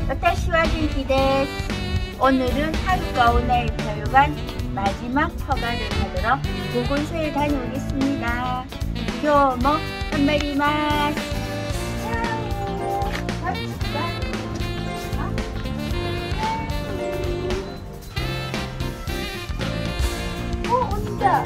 私は 元気です. 오늘은 하루가 오나이 별관 마지막 허가를 받으러 보건소에 다녀오겠습니다. 今日も頑張ります. 온다.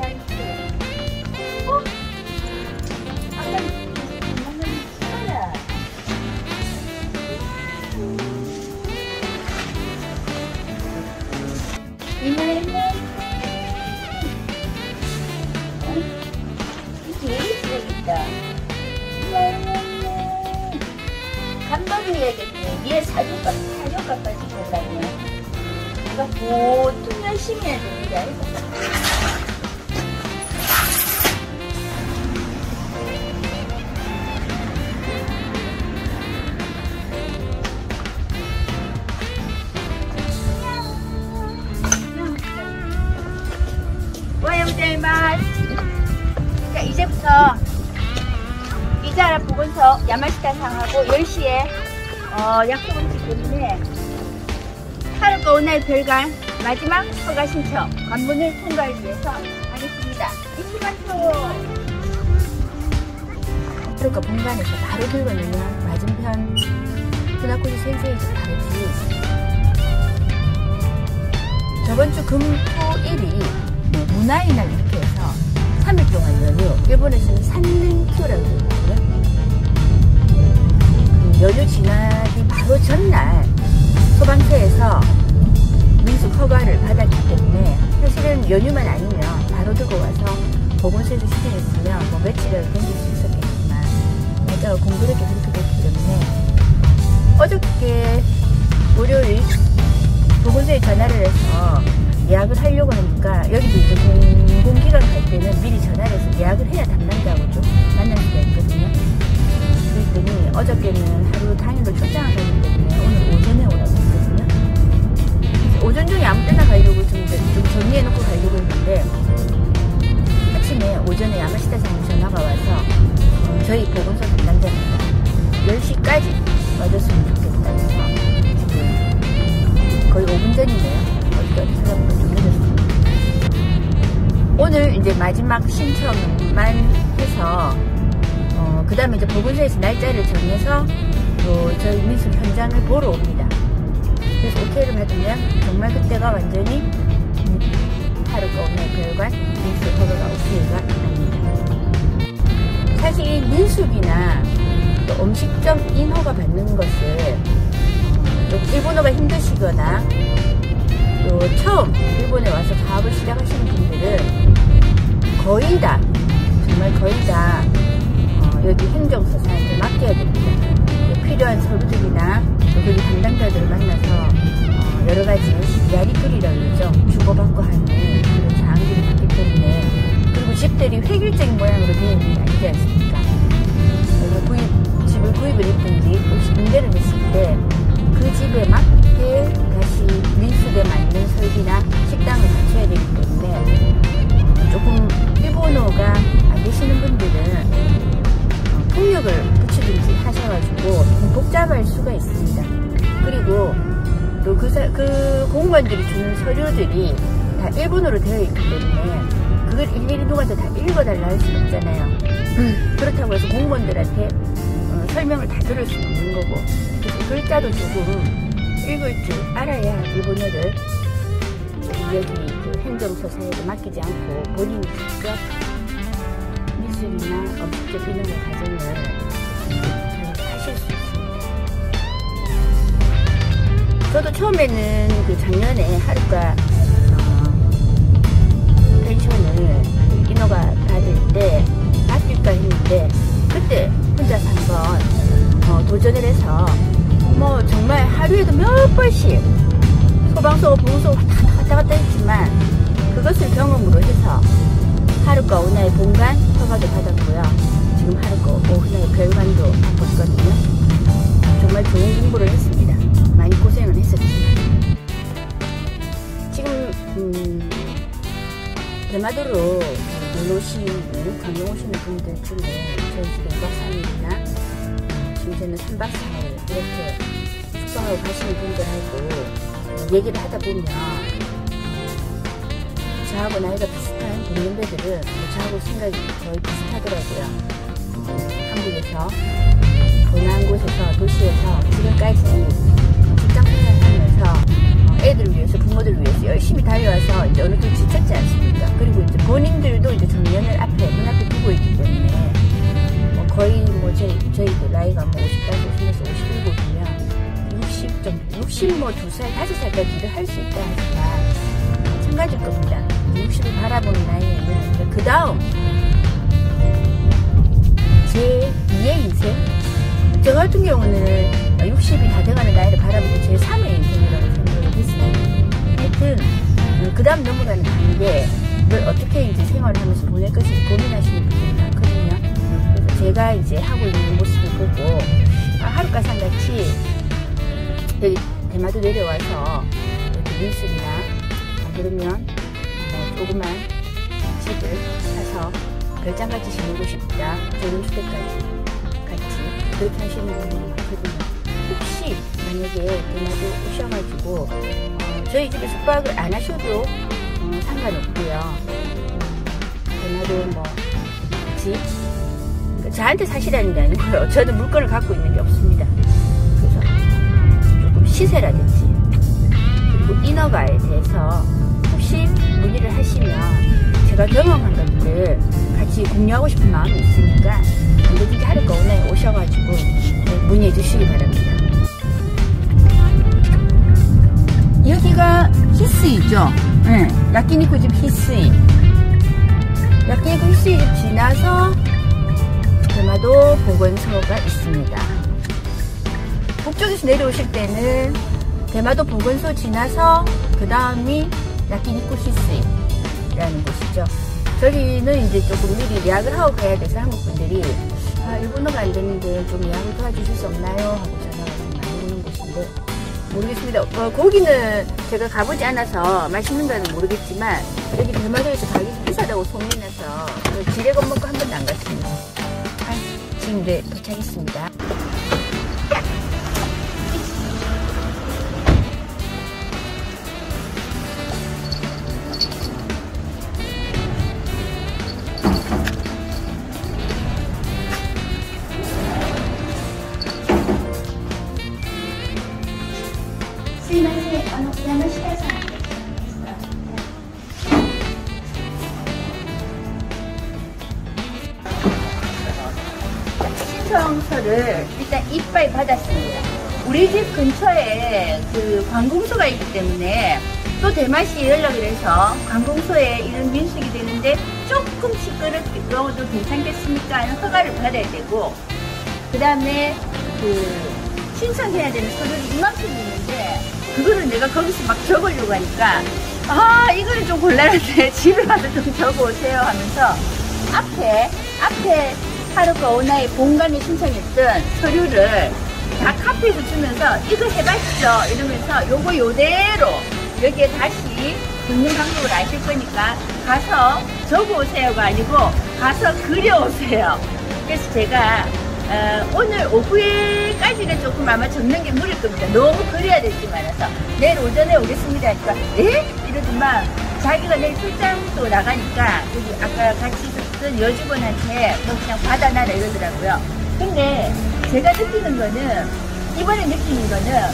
감독해야겠네. 얘 사료값까지 되려면 내가 보통 열심히 해야 됩니다. 오하요고자이마스. 자, 이제부터 이자라 보건소 야마시타 상하고 10시에 약속을 지기 때문에 하루가 오나이 별관 마지막 허가 신청 관문을 통과하기 위해서 가겠습니다. 이시간토. 하루가 본관에서 바로 들어오면 맞은편 후나코지 센세이에서 바로 뒤에 있습니다. 저번주 금토일이 문화의 날 이렇게 해서 3일 동안 연휴, 일본에서는 산랭큐라고 그러거든요. 연휴 지나기 바로 전날 소방서에서 민속 허가를 받았기 때문에 사실은 연휴만 아니면 바로 들고 와서 보건소에서 시행했으면 뭐 며칠이라도 견딜 수 있었겠지만 맞아 공교롭게 그렇게 됐기 때문에 어저께 월요일 보건소에 전화를 해서 예약을 하려고 하니까 여기도 이제 공공기관 갈 때는 미리 전화를 해서 예약을 해야 담당자하고 좀 만날 수가 있거든요. 그랬더니 어저께는 하루 당일로 출장을 가기 때문에 오늘 오전에 오라고 했거든요. 그래서 오전 중에 아무 때나 가려고 좀 정리해놓고 가려고 했는데 아침에 오전에 야마시타장에 전화가 와서 저희 보건소 담당자입니다. 10시까지 와줬으면 좋겠다 해서 지금 거의 5분 전이네요. 생각보다 좀 늦었습니다. 오늘 이제 마지막 신청만 해서 그 다음에 이제 보건소에서 날짜를 정해서 또 저희 민속 현장을 보러 옵니다. 그래서 오케이를 받으면 정말 그때가 완전히 하루가 오나이 별관 민속 허가가 오케이가 아닙니다. 사실 이 민속이나 또 음식점 인허가 받는 것을 좀 일본어가 힘드시거나 또 처음 일본에 와서 사업을 시작하시는 분들은 거의 다 정말 거의 다 여기 행정서사한테 맡겨야 됩니다. 필요한 서류들이나 여기 담당자들을 만나서 여러가지 야리끌이라고 그러죠. 주고받고 하는 그런 사항들이 있기 때문에 그리고 집들이 획일적인 모양으로 되어 있는 게 아니지 않습니까? 집을 구입을 했든지 혹시 임대를 했을 때 그 집에 맞게 다시 민속에 맞는 설비나 식당을 갖춰야 되기 때문에 조금 일본어가 안 되시는 분들은 통역을 붙이든지 하셔가지고 좀 복잡할 수가 있습니다. 그리고 또 그 공무원들이 주는 서류들이 다 일본어로 되어 있기 때문에 그걸 일일이 누구한테 다 읽어달라 할 수는 없잖아요. 그렇다고 해서 공무원들한테 설명을 다 들을 수는 없는 거고 그래서 글자도 조금 읽을 줄 알아야 일본어를 여기 그 행정서사에도 맡기지 않고 본인이 직접 미술이나 음식적 인허가 과정을 잘 하실 수 있습니다. 저도 처음에는 그 작년에 하루가 펜션을 인허가 받을 때 맡길까 했는데 그때 혼자서 한번 도전을 해서 뭐 정말 하루에도 몇 번씩 소방서 보건소 왔다 갔다 했지만 그것을 경험으로 해서 하루가 오나이 본관 허가도 받았고요. 지금 하루가 오나이 별관도 받고 있거든요. 정말 좋은 공부를 했습니다. 많이 고생을 했었습니다. 지금 대마도로 놀러 오시는 관광 오시는 분들 중에 저희 집에 2박 3일이나 중에는 3박 4일 이렇게 숙소 신청하고 가시는 분들하고 얘기를 하다 보면 저하고 나이가 비슷한 동년배들은 저하고 생각이 거의 비슷하더라고요. 한국에서 번화한 곳에서 도시에서 지금까지 직장 생활하면서 애들을 위해서 부모들을 위해서 열심히 달려와서 이제 어느 정도 지쳤지 않습니까? 그리고 이제 본인들도 이제 정년을 눈앞에 두고 있기 때문에 거의 저희도 나이가 55, 56에서 57이면 60 정도, 62살, 5살까지 일을 할 수 있다 하지만 마찬가지일 겁니다. 60을 바라보는 나이에는 그 다음 제 2의 인생, 저 같은 경우는 60이 다 돼가는 나이를 바라보고 제 3의 인생이라고 생각을 했어요. 하여튼 그 다음 넘어가는 단계를 어떻게 이제 생활을 하면서 보낼 것인지 고민하시는 분들이 많거든요. 그래서 제가 이제 하고 있는 모습을 보고 하루가상같이 여기 대마도 내려와서 이렇게 민숙이나 그러면 조그만 집을 사서 별장같이 지내고 싶다, 조론주택까지 같이 그렇게 하시는 분들이 많거든요. 혹시 만약에 대마도 오셔가지고 저희 집에 숙박을 안 하셔도 상관없고요. 대마도 집 저한테 사시라는 게 아니고요. 저는 물건을 갖고 있는 게 없습니다. 그래서 조금 시세라든지 그리고 인허가에 대해서 혹시 문의를 하시면 제가 경험한 것들 같이 공유하고 싶은 마음이 있으니까 언제든지 하루가 오늘 오셔가지고 문의해 주시기 바랍니다. 여기가 히스이죠. 네, 야끼니쿠 집 히스이. 야끼니쿠 히스이 집 지나서 대마도 보건소가 있습니다. 북쪽에서 내려오실 때는 대마도 보건소 지나서 그 다음이 야끼니쿠 히스이라는 곳이죠. 저기는 이제 조금 미리 예약을 하고 가야 돼서 한국 분들이 일본어가 안 되는데 좀 예약을 도와주실 수 없나요? 하고 전화가 많이 오는 곳인데 모르겠습니다. 거기는 제가 가보지 않아서 맛있는가는 모르겠지만 여기 대마도에서 가격이 비싸다고 소문이 나서 지뢰 겁먹고 한 번도 안 갔습니다. 지금 네 도착했습니다. 신청서를 일단 이빠이 받았습니다. 우리 집 근처에 그 관공서가 있기 때문에 또 대마시 연락을 해서 관공서에 이런 민숙이 되는데 조금 시끄럽도 괜찮겠습니까? 하는 허가를 받아야 되고 그 다음에 그 신청해야 되는 서류를 이만큼 있는데 그거를 내가 거기서 막 적으려고 하니까 이거는 좀 곤란한데 집에 가서 좀 적어오세요 하면서 앞에 하루가 오나의 본관에 신청했던 서류를 다 카피해서 주면서 이거 해봤죠 이러면서 요거 요대로 여기에 다시 듣는 방법을 아실 거니까 가서 적어오세요가 아니고 가서 그려오세요. 그래서 제가 오늘 오후에까지는 조금 아마 적는 게 무릴 겁니다. 너무 그려야 될 게 많아서 내일 오전에 오겠습니다 하니까 네? 이러더만 자기가 내일 출장도 나가니까 여기 아까 같이 있었던 여직원한테 뭐 그냥 받아놔라 이러더라고요. 근데 제가 느끼는 거는 이번에 느끼는 거는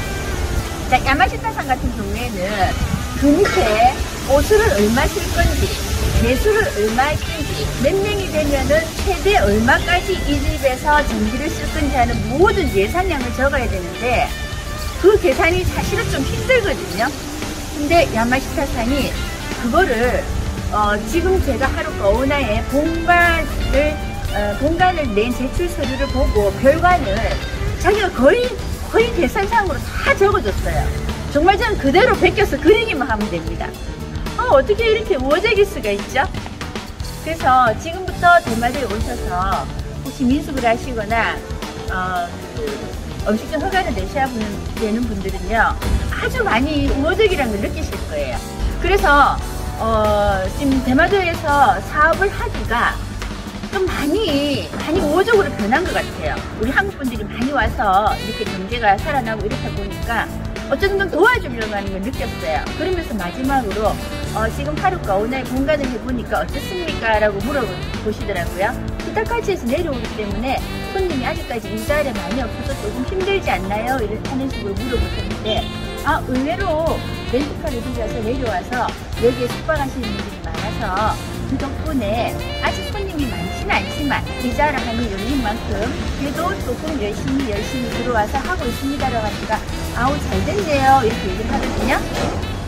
야마시타산 같은 경우에는 그 밑에 옷을 얼마 쓸 건지 매수를 얼마 쓸지 몇 명이 되면은 최대 얼마까지 이 집에서 전기를 쓸 건지 하는 모든 예산량을 적어야 되는데 그 계산이 사실은 좀 힘들거든요. 근데 야마시타산이 그거를 지금 제가 하루가 오나의 본관을 낸 제출 서류를 보고 별관을 자기가 거의 계산상으로 다 적어줬어요. 정말 저는 그대로 베껴서 그리기만 하면 됩니다. 어떻게 이렇게 우호적일 수가 있죠? 그래서 지금부터 대마도에 오셔서 혹시 민숙을 하시거나 음식점 허가를 내셔야 되는 분들은요 아주 많이 우호적이라는 걸 느끼실 거예요. 그래서 지금 대마도에서 사업을 하기가 좀 많이 우호적 전반적으로 변한 것 같아요. 우리 한국 분들이 많이 와서 이렇게 경제가 살아나고 이렇다 보니까 어쩌면 좀 도와주려고 하는 걸 느꼈어요. 그러면서 마지막으로 지금 하루가 오늘 공간을 해보니까 어떻습니까? 라고 물어보시더라고요. 기타카츠에서 내려오기 때문에 손님이 아직까지 일자리에 많이 없어서 조금 힘들지 않나요? 하는 식으로 물어보셨는데 의외로 렌트카를 빌려서 내려와서 여기에 숙박하시는 분들이 많아서 그 덕분에 아직 손님이 많지는 않지만 이자를 하는 열린 만큼 그래도 조금 열심히 들어와서 하고 있습니다라고 하니까 아우 잘 됐네요 이렇게 얘기를 하거든요.